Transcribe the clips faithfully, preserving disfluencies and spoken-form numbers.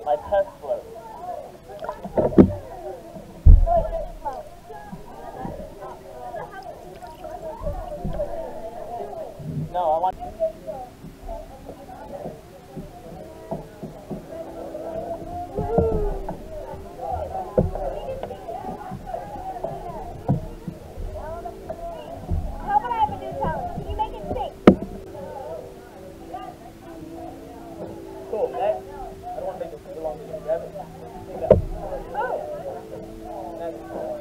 My test float. No, I want... Cool, next. I don't want to make it super long. Grab it. Take it out. Next.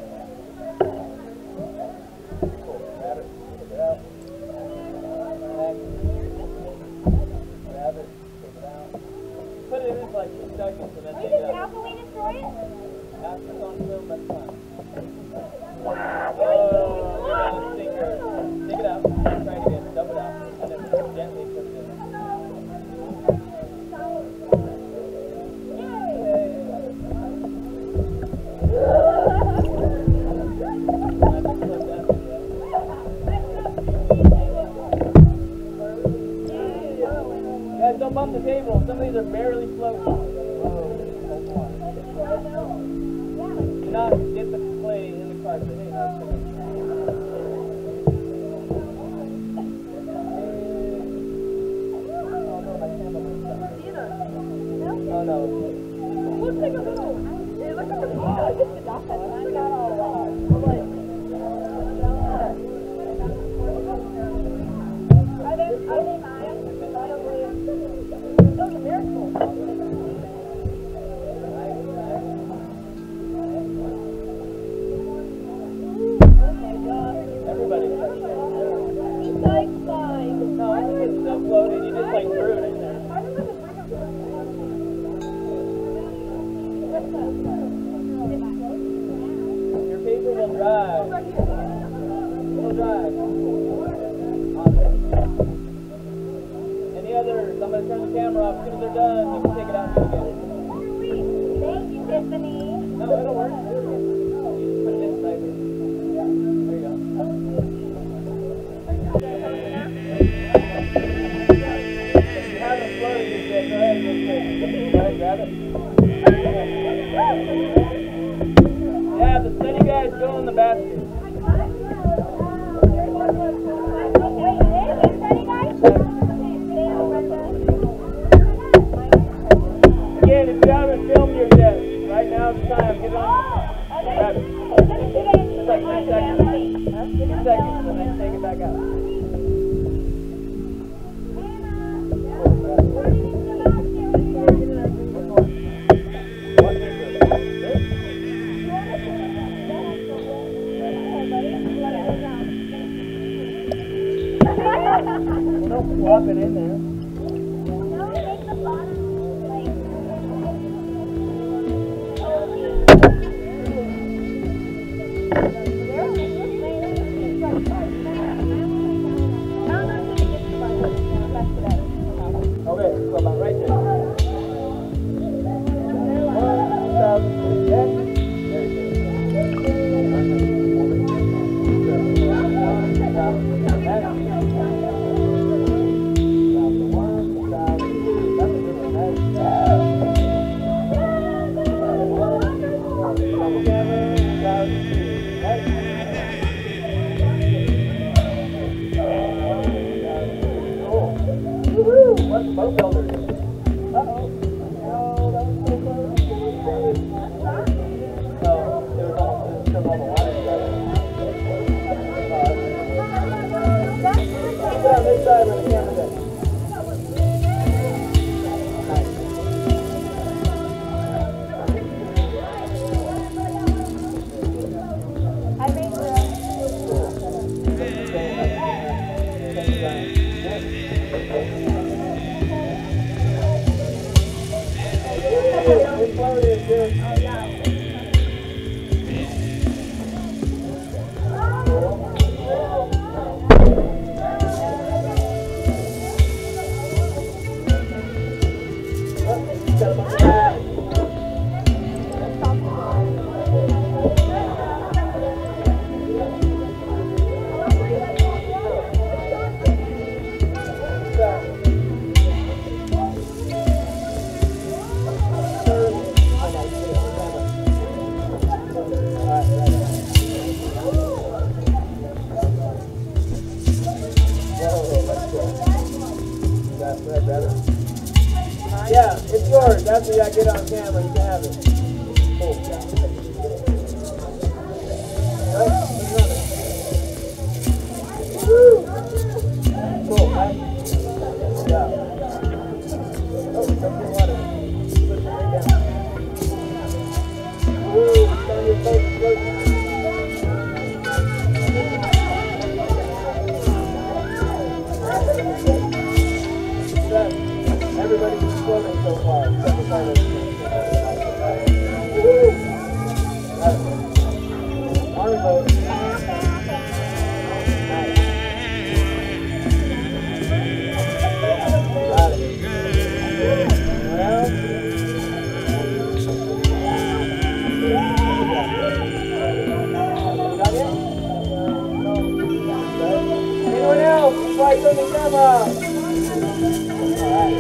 Cool, grab it. Take it out. Next. Grab it. Take it out. Put it in for like two seconds and then take it out. How can we destroy it? After it's on film, that's fine. Oh, you're gonna stinker. Take it out. Try it again. Dump it out. And then gently put it in. Guys, don't bump the table. Some of these are barely floating. Do not get the clay in the carpet. Hey, no, oh no. Looks like a little. It looks like a little. It's not all Are they, are they mine? Those are miracles. Everybody. It's like slime. No, I think it's still floating. You just like threw it in there. Your paper will dry. It will dry. Awesome. Any others? I'm going to turn the camera off. As soon as they're done, you can take it out and do it again. Thank you, Tiffany. No, it'll work. You just put it inside here. There you go. If you haven't floated it yet, go ahead and get straight. Go ahead, grab it. Yeah, the steady guys go in the basket. Again, if you haven't filmed your yet, right now is the time. Get on. Grab it. Just like three seconds. Two seconds, and then take it back out. What is it? Don't flop it in there. Okay, so about right there. One, seven, three, eight. There you What's the boat builder doing? Uh-oh. Oh, that was so close. No, there was almost still all the water together. Get on this side where the camera's at. We floated, dude. Oh, yeah. yours. After I get on camera, you can have it. Cool. Right? Woo! Cool, right? Yeah. Oh, something water. Push it right down. Woo! It's on your face. Floating. Everybody's floating so far. Except for Carlos. Woo! Got it. Army boat. Nice. Got it. Well. Got it? Anyone else? Lights on the camera. Alright.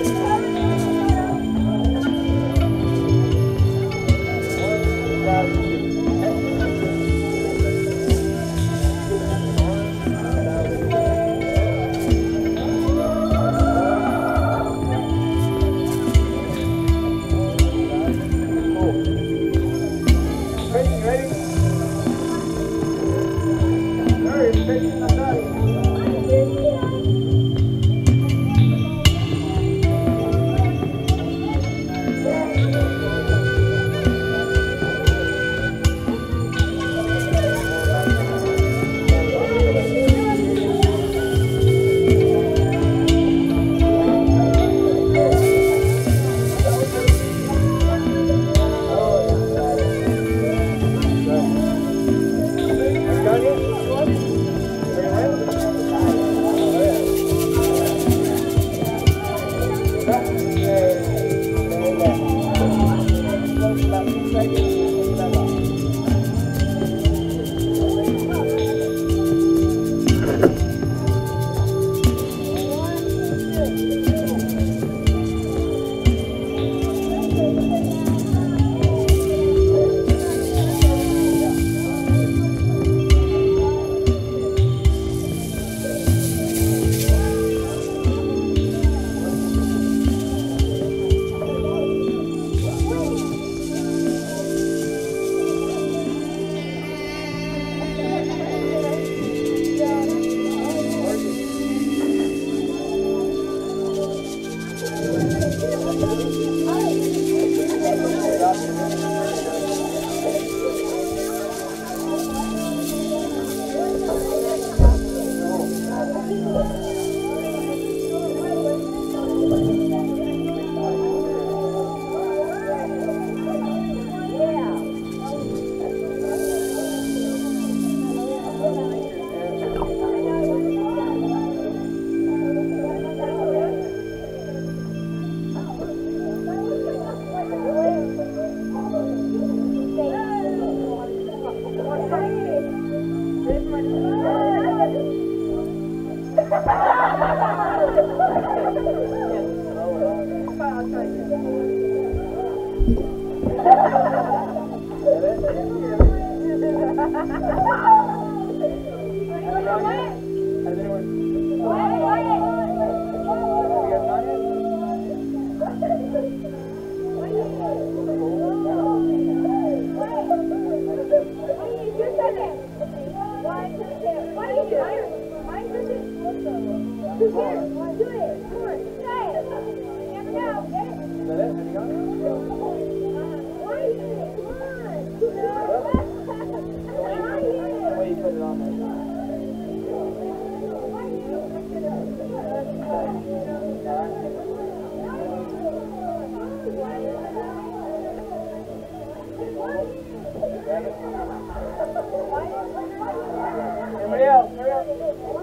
Everybody else, hurry up.